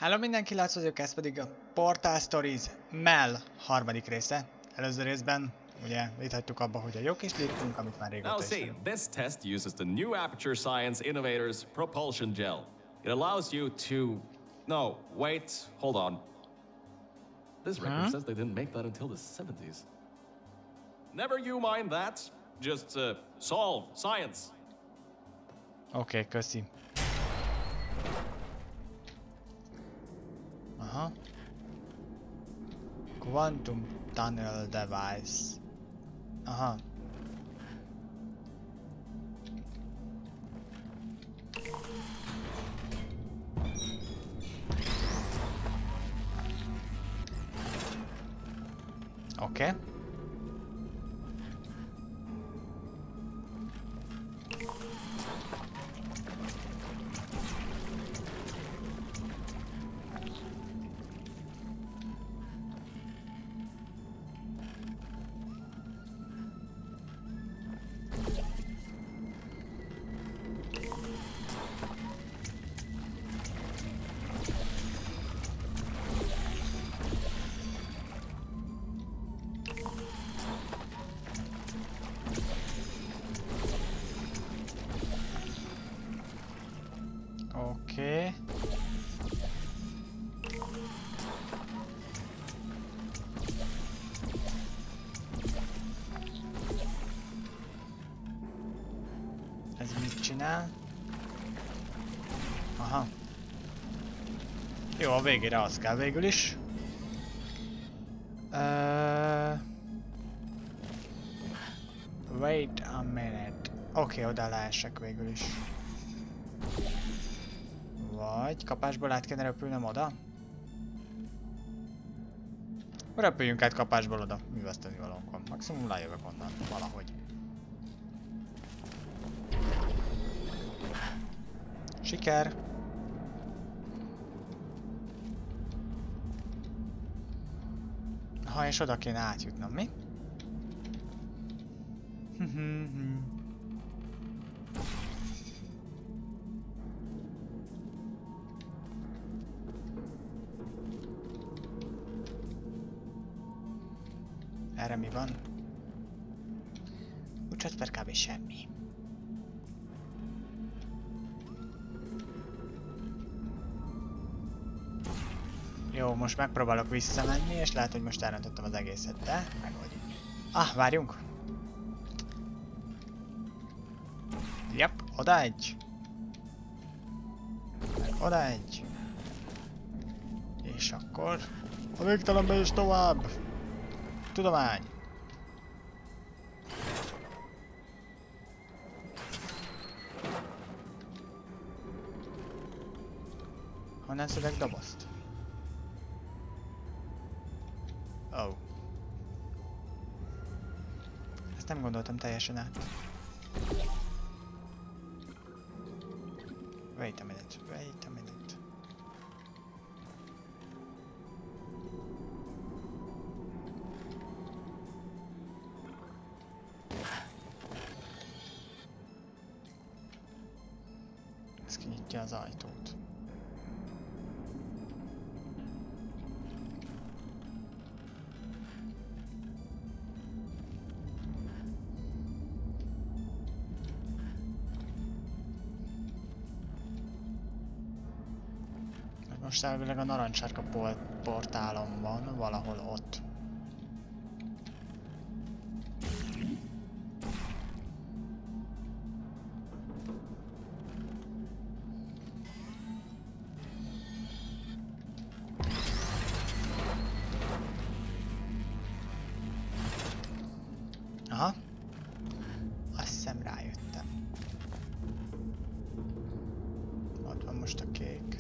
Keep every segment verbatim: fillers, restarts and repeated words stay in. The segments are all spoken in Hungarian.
Hello mindenki, Lász vagyok, ez pedig a Portal Stories Mel harmadik része. Előző részben ugye itt hagytuk abba, hogy a jó kis lirkunk, amit már régóta Now is see, tudunk. this test uses the new Aperture Science Innovators propulsion gel. It allows you to... No, wait, hold on. This record Huh? says they didn't make that until the seventies. Never you mind that. Just uh, solve science. Oké, okay, köszi. Aha. Quantum Tunnel Device. Aha. Oké. Okay. Oké. Ez mit csinál? Aha. Jó, a végére az kell végül is. Uh... Wait a minute. Oké, okay, oda leesek végül is. Vagy kapásból át kéne repülnöm oda? Repüljünk át kapásból oda. Mi veszteni valónk van. Maximum lejövök onnan. Valahogy. Siker! Ha és oda kéne átjutnom, mi? Erre mi van? Úgyhogy per kb. Semmi. Jó, most megpróbálok visszamenni, és lehet, hogy most elrontottam az egészet, de megoldjuk. Ah, várjunk! Jep, oda egy! Meg oda egy! És akkor... A végtelenbe is tovább! Tudomány! Honnan szedek dobozt? Oh. Ezt nem gondoltam teljesen át. Wait a minute, wait a minute. Ez kinyitja az ajtót. Most elvileg a narancssárga portálon van, valahol ott. Aha. Azt hiszem rájöttem. Ott van most a kék.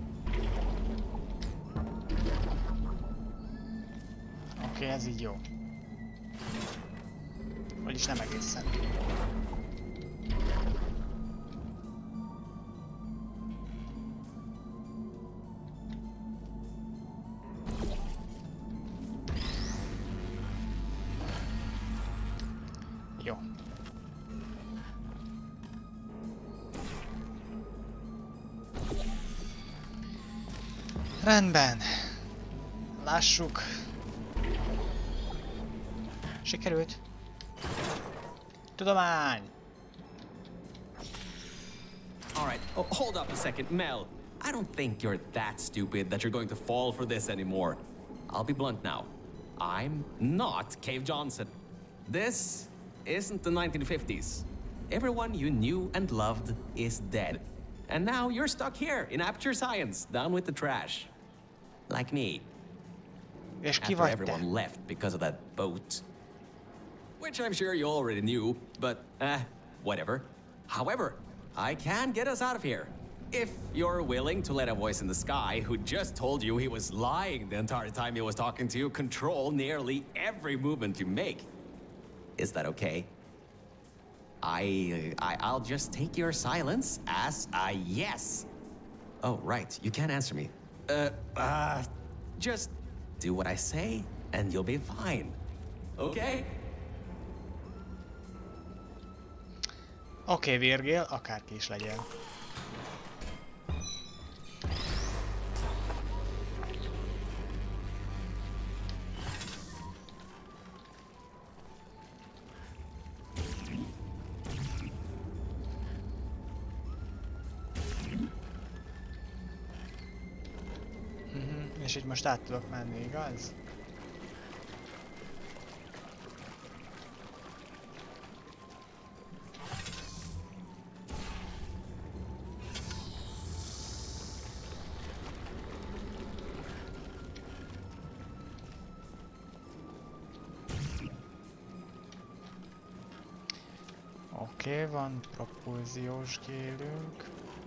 Oké, okay, ez így jó. Vagyis nem egészen. Jó. Rendben. Lássuk. Sikerült. Tudomány. All right, oh, hold up a second, Mel. I don't think you're that stupid that you're going to fall for this anymore. I'll be blunt now. I'm not Cave Johnson. This isn't the nineteen fifties. Everyone you knew and loved is dead. And now you're stuck here in Aperture Science, down with the trash. Like me. És ki After vagy everyone te? left because of that boat. Which I'm sure you already knew, but eh, whatever. However, I can get us out of here. If you're willing to let a voice in the sky who just told you he was lying the entire time he was talking to you control nearly every movement you make. Is that okay? I, I I'll just take your silence as a yes. Oh, right, you can't answer me. Uh, uh, just do what I say and you'll be fine. Okay? Oké, okay, Virgil, akárki is legyen. Mhm, és így most át tudok menni, igaz? Oké, okay, van propulziós gélünk.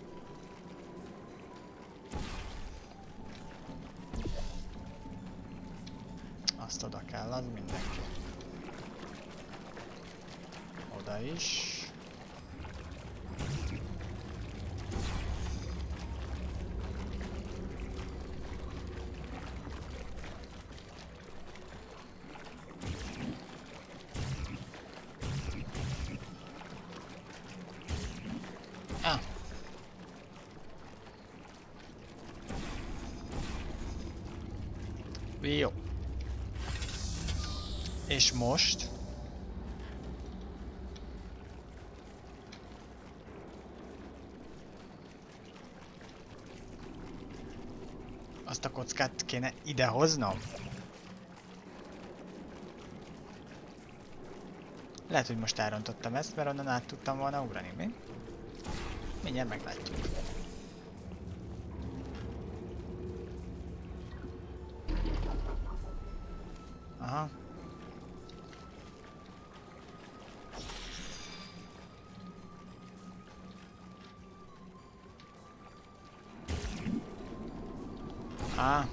Azt oda kell, az mindenki. Oda is. Ah. Jó. És most? Azt a kockát kéne idehoznom? Lehet, hogy most elrontottam ezt, mert onnan át tudtam volna ugrani, mi? Mindjárt meglátjuk. Aha. Ah.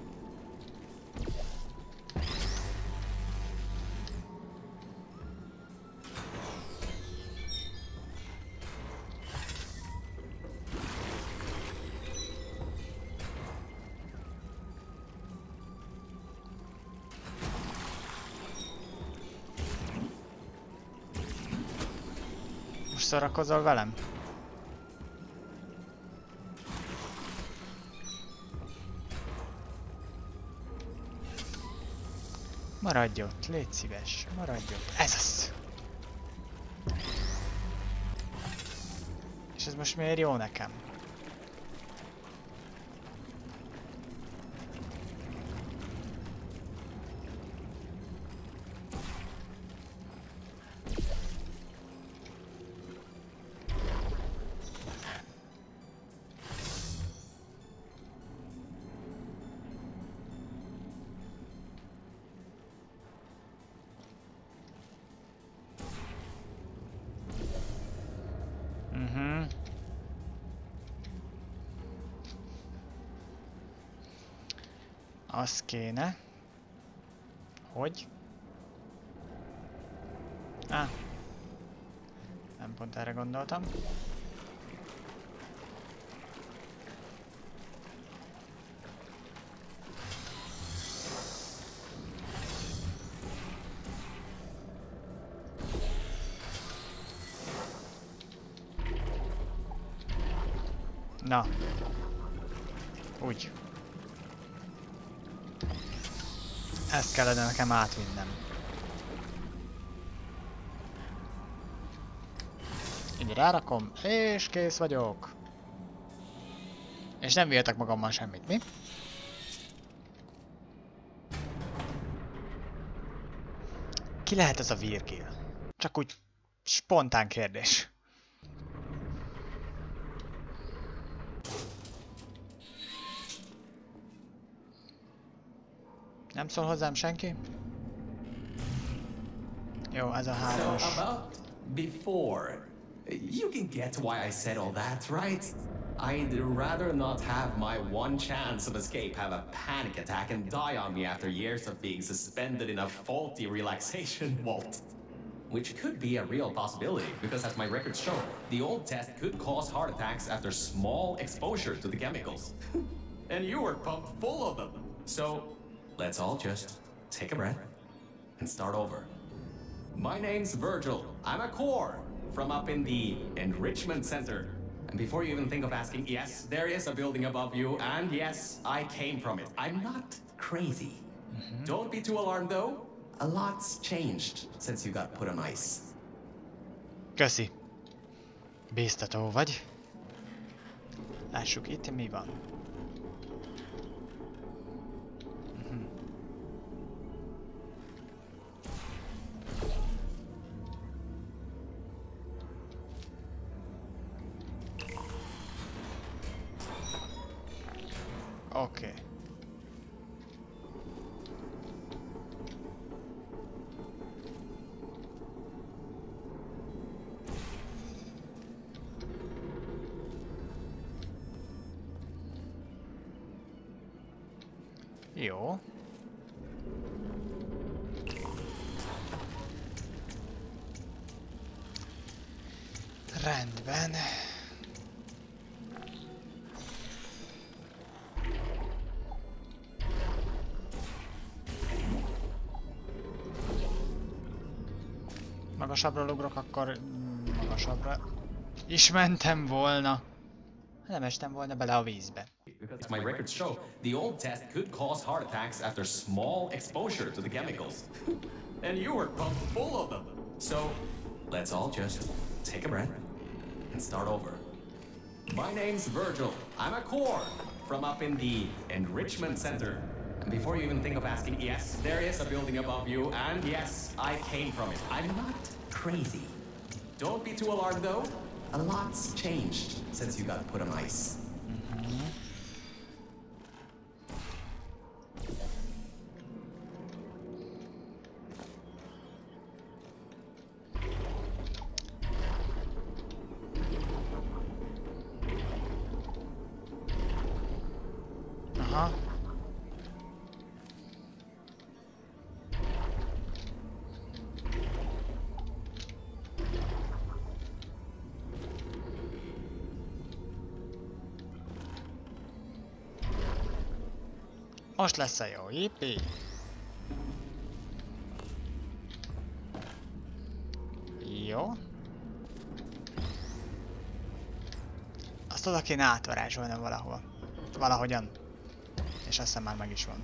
Most szórakozol velem? Maradj ott, légy szíves, maradj ott. Ez az! És ez most miért jó nekem? Mhm. Az kéne, hogy Á. Nem pont erre gondoltam. Na. Úgy. Ezt kellene nekem átvinnem. Így rárakom, és kész vagyok. És nem vihetek magammal semmit, mi? Ki lehet ez a Virgil? Csak úgy spontán kérdés. Nem szól hozzám senki? Jó, ez a hármas. So about before, you can get why I said all that, right? I'd rather not have my one chance of escape have a panic attack and die on me after years of being suspended in a faulty relaxation vault. Which could be a real possibility, because as my records show, the old test could cause heart attacks after small exposure to the chemicals. And you were pumped full of them. So, let's all just take a breath and start over. My name's Virgil. I'm a core from up in the Enrichment Center. And before you even think of asking, yes, there is a building above you, and yes, I came from it. I'm not crazy. Mm-hmm. Don't be too alarmed, though. A lot's changed since you got put on ice. Köszi. Bíztató vagy. Lássuk itt mi van. Oké. Okay. Jó. Rendben. Magasabbra ugrok, akkor magasabbra is mentem volna. Nem estem volna bele a vízbe. As my records show, the old test could cause heart attacks after small exposure to the chemicals. And you were pumped full of them. So, let's all just take a breath and start over. My name's Virgil. I'm a core from up in the Enrichment Center. And before you even think of asking, yes, there is a building above you, and yes, I came from it. I'm not crazy. Don't be too alarmed, though. A lot's changed since you got put on ice. Mm-hmm. Aha. Most lesz a jó, jippi! Jó. Azt oda kéne átvarázsolnom valahol. Valahogyan. És azt hiszem már meg is van.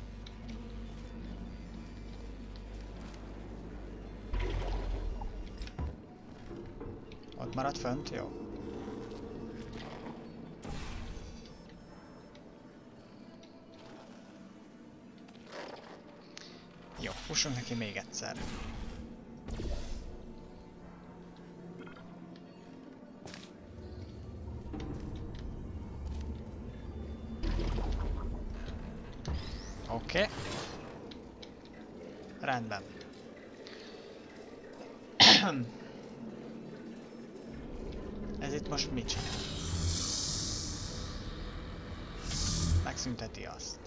Ott maradt fönt, jó. Jó, fussunk neki még egyszer. Oké. Okay. Rendben. Ez itt most mit csinál? Megszünteti azt.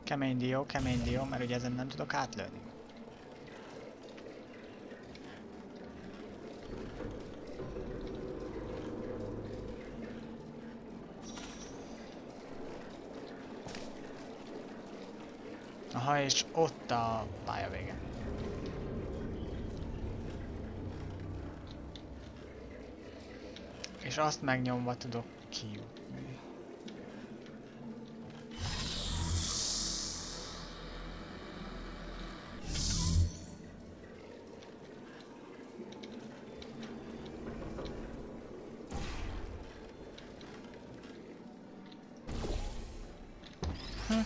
Kemény dió, kemény dió, mert ugye ezen nem tudok átlőni. Aha, és ott a pálya vége. És azt megnyomva tudok kijutni. Hm.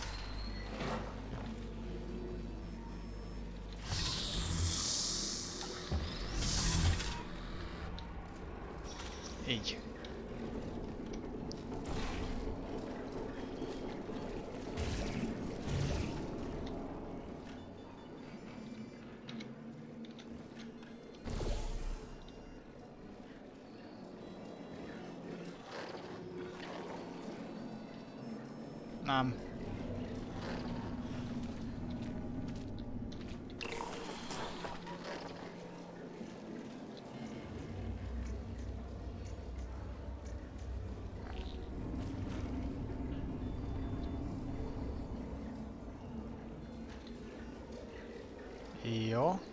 Így. Nem. Jó.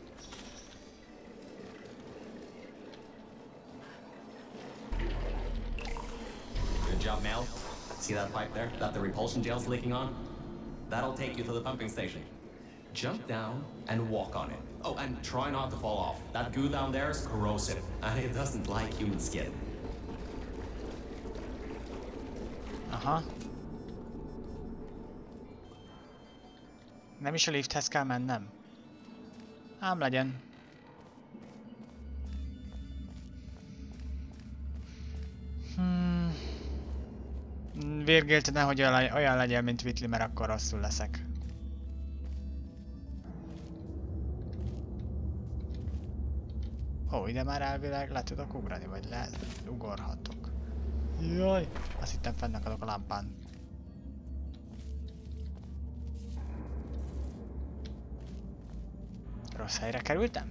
Good job, Mel. See that pipe there that the repulsion gel's leaking on? That'll take you to the pumping station. Jump down and walk on it. Oh, and try not to fall off. That goo down there is corrosive, and it doesn't like human skin. Aha. Nem is a lifthez kell mennem. Ám legyen. Hmm. Virgilt, nehogy olyan legyen, mint Whitley, mert akkor rosszul leszek. Ó, ide már elvileg le tudok ugrani, vagy le ugorhatok. Jaj, azt hittem fennakadok a lámpán. Rossz helyre kerültem?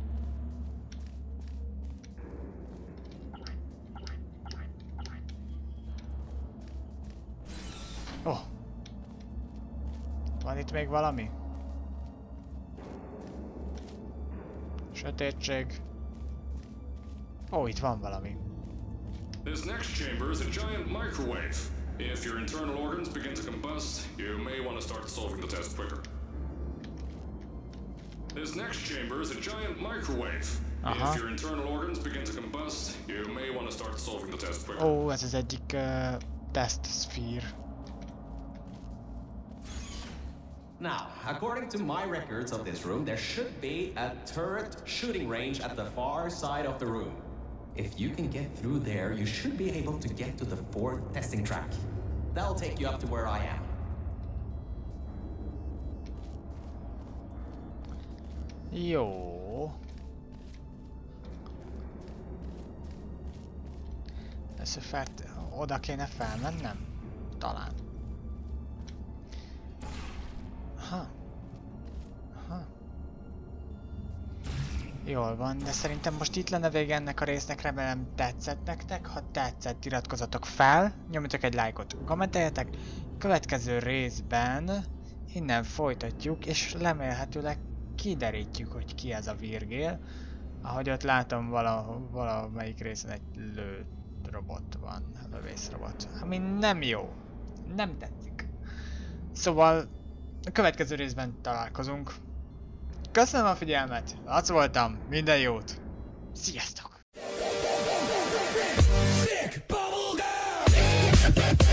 Ó! Oh. Van itt még valami? Sötétség. Ó, oh, itt van valami. This next chamber is a giant microwave. If your internal organs begin to combust, you may want to start solving the test quicker. This next chamber is a giant microwave. Aha. If your internal organs begin to combust, you may want to start solving the test quicker. Ó, oh, ez az egyik uh, test sphere. Now, according to my records of this room, there should be a turret shooting range at the far side of the room. If you can get through there, you should be able to get to the fourth testing track. That'll take you up to where I am. Jó. Először fel, oda kéne felmennem? Talán. Aha. Aha. Jól van, de szerintem most itt lenne vége ennek a résznek, remélem tetszett nektek. Ha tetszett, iratkozzatok fel, nyomjatok egy lájkot, kommenteljetek. Következő részben innen folytatjuk, és remélhetőleg kiderítjük, hogy ki ez a Virgil. Ahogy ott látom, vala, valamelyik részen egy lő robot van, lövészrobot, ami nem jó, nem tetszik. Szóval a következő részben találkozunk. Köszönöm a figyelmet, Laci voltam, minden jót, sziasztok!